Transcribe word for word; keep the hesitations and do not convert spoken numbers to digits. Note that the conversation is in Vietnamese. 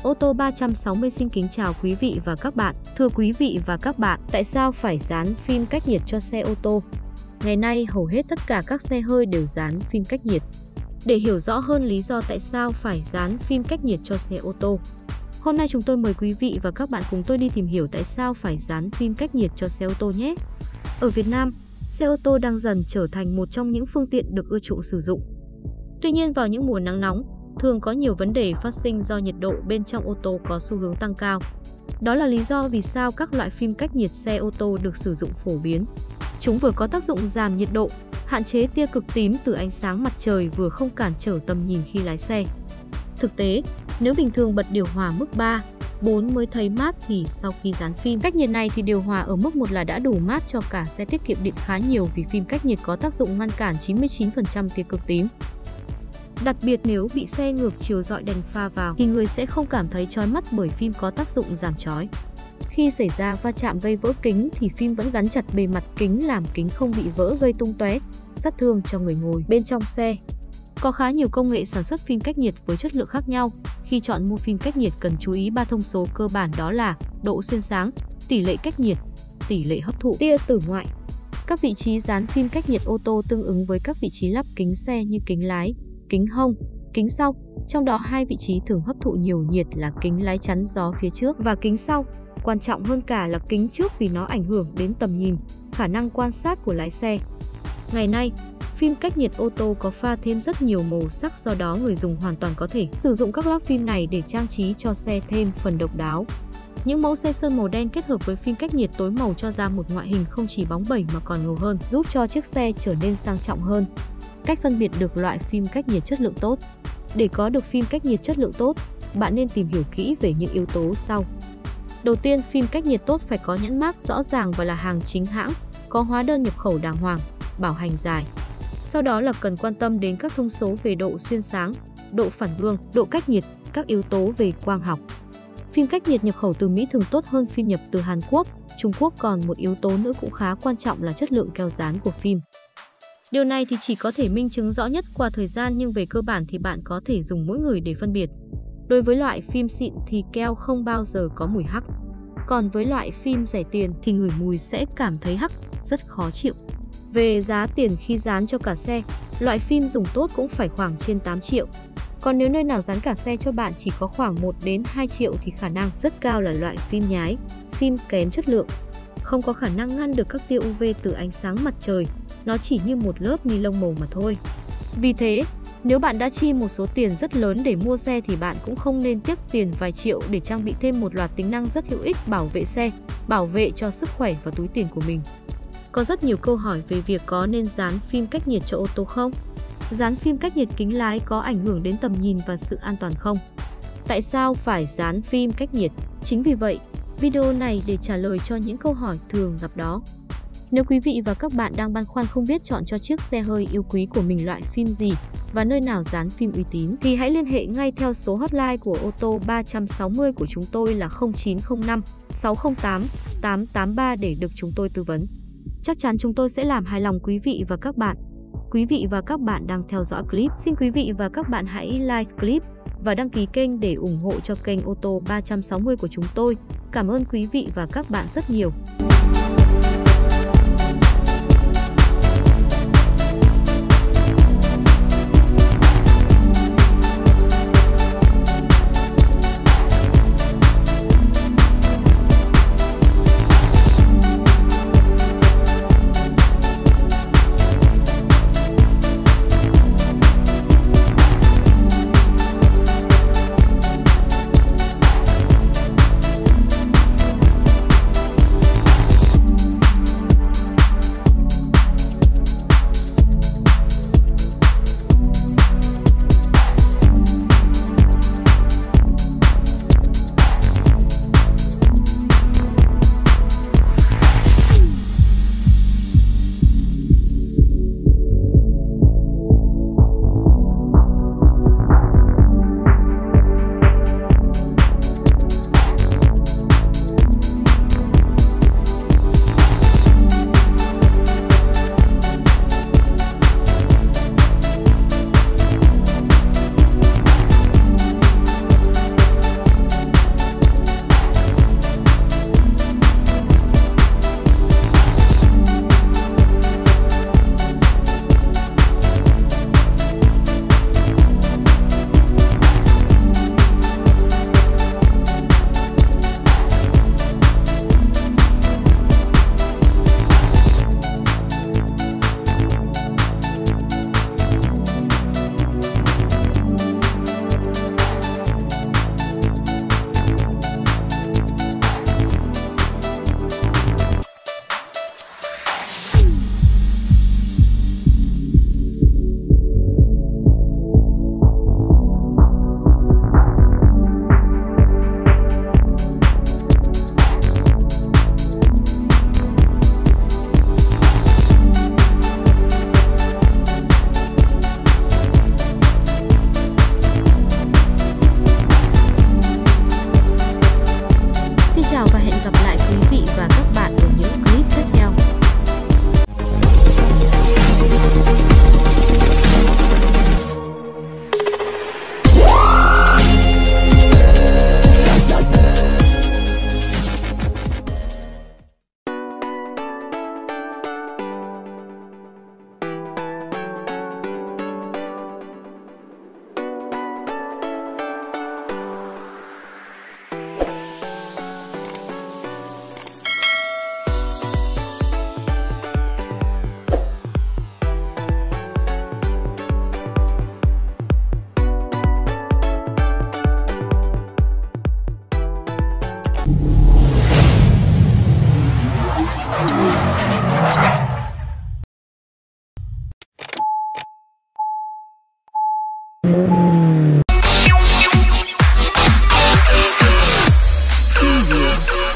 Ô tô ba trăm sáu mươi xin kính chào quý vị và các bạn. Thưa quý vị và các bạn, tại sao phải dán phim cách nhiệt cho xe ô tô? Ngày nay, hầu hết tất cả các xe hơi đều dán phim cách nhiệt. Để hiểu rõ hơn lý do tại sao phải dán phim cách nhiệt cho xe ô tô, hôm nay chúng tôi mời quý vị và các bạn cùng tôi đi tìm hiểu tại sao phải dán phim cách nhiệt cho xe ô tô nhé. Ở Việt Nam, xe ô tô đang dần trở thành một trong những phương tiện được ưa chuộng sử dụng. Tuy nhiên, vào những mùa nắng nóng, thường có nhiều vấn đề phát sinh do nhiệt độ bên trong ô tô có xu hướng tăng cao. Đó là lý do vì sao các loại phim cách nhiệt xe ô tô được sử dụng phổ biến. Chúng vừa có tác dụng giảm nhiệt độ, hạn chế tia cực tím từ ánh sáng mặt trời, vừa không cản trở tầm nhìn khi lái xe. Thực tế, nếu bình thường bật điều hòa mức ba, bốn mới thấy mát thì sau khi dán phim cách nhiệt này thì điều hòa ở mức một là đã đủ mát cho cả xe, tiết kiệm điện khá nhiều vì phim cách nhiệt có tác dụng ngăn cản chín mươi chín phần trăm tia cực tím. Đặc biệt nếu bị xe ngược chiều rọi đèn pha vào thì người sẽ không cảm thấy chói mắt bởi phim có tác dụng giảm chói. Khi xảy ra va chạm gây vỡ kính thì phim vẫn gắn chặt bề mặt kính làm kính không bị vỡ gây tung tóe, sát thương cho người ngồi bên trong xe. Có khá nhiều công nghệ sản xuất phim cách nhiệt với chất lượng khác nhau. Khi chọn mua phim cách nhiệt cần chú ý ba thông số cơ bản, đó là độ xuyên sáng, tỷ lệ cách nhiệt, tỷ lệ hấp thụ tia tử ngoại. Các vị trí dán phim cách nhiệt ô tô tương ứng với các vị trí lắp kính xe như kính lái, kính hông, kính sau. Trong đó hai vị trí thường hấp thụ nhiều nhiệt là kính lái chắn gió phía trước và kính sau. Quan trọng hơn cả là kính trước vì nó ảnh hưởng đến tầm nhìn, khả năng quan sát của lái xe. Ngày nay, phim cách nhiệt ô tô có pha thêm rất nhiều màu sắc, do đó người dùng hoàn toàn có thể sử dụng các lót phim này để trang trí cho xe thêm phần độc đáo. Những mẫu xe sơn màu đen kết hợp với phim cách nhiệt tối màu cho ra một ngoại hình không chỉ bóng bẩy mà còn ngầu hơn, giúp cho chiếc xe trở nên sang trọng hơn. Cách phân biệt được loại phim cách nhiệt chất lượng tốt. Để có được phim cách nhiệt chất lượng tốt, bạn nên tìm hiểu kỹ về những yếu tố sau. Đầu tiên, phim cách nhiệt tốt phải có nhãn mác rõ ràng và là hàng chính hãng, có hóa đơn nhập khẩu đàng hoàng, bảo hành dài. Sau đó là cần quan tâm đến các thông số về độ xuyên sáng, độ phản gương, độ cách nhiệt, các yếu tố về quang học. Phim cách nhiệt nhập khẩu từ Mỹ thường tốt hơn phim nhập từ Hàn Quốc, Trung Quốc. Còn một yếu tố nữa cũng khá quan trọng là chất lượng keo dán của phim. Điều này thì chỉ có thể minh chứng rõ nhất qua thời gian, nhưng về cơ bản thì bạn có thể dùng mỗi người để phân biệt. Đối với loại phim xịn thì keo không bao giờ có mùi hắc. Còn với loại phim rẻ tiền thì ngửi mùi sẽ cảm thấy hắc, rất khó chịu. Về giá tiền khi dán cho cả xe, loại phim dùng tốt cũng phải khoảng trên tám triệu. Còn nếu nơi nào dán cả xe cho bạn chỉ có khoảng một đến hai triệu thì khả năng rất cao là loại phim nhái, phim kém chất lượng, không có khả năng ngăn được các tia u vê từ ánh sáng mặt trời. Nó chỉ như một lớp ni lông màu mà thôi. Vì thế, nếu bạn đã chi một số tiền rất lớn để mua xe thì bạn cũng không nên tiếc tiền vài triệu để trang bị thêm một loạt tính năng rất hữu ích bảo vệ xe, bảo vệ cho sức khỏe và túi tiền của mình. Có rất nhiều câu hỏi về việc có nên dán phim cách nhiệt cho ô tô không? Dán phim cách nhiệt kính lái có ảnh hưởng đến tầm nhìn và sự an toàn không? Tại sao phải dán phim cách nhiệt? Chính vì vậy, video này để trả lời cho những câu hỏi thường gặp đó. Nếu quý vị và các bạn đang băn khoăn không biết chọn cho chiếc xe hơi yêu quý của mình loại phim gì và nơi nào dán phim uy tín thì hãy liên hệ ngay theo số hotline của ô tô ba trăm sáu mươi của chúng tôi là không chín không năm sáu không tám tám tám ba để được chúng tôi tư vấn. Chắc chắn chúng tôi sẽ làm hài lòng quý vị và các bạn. Quý vị và các bạn đang theo dõi clip, xin quý vị và các bạn hãy like clip và đăng ký kênh để ủng hộ cho kênh ô tô ba trăm sáu mươi của chúng tôi. Cảm ơn quý vị và các bạn rất nhiều. nhiều.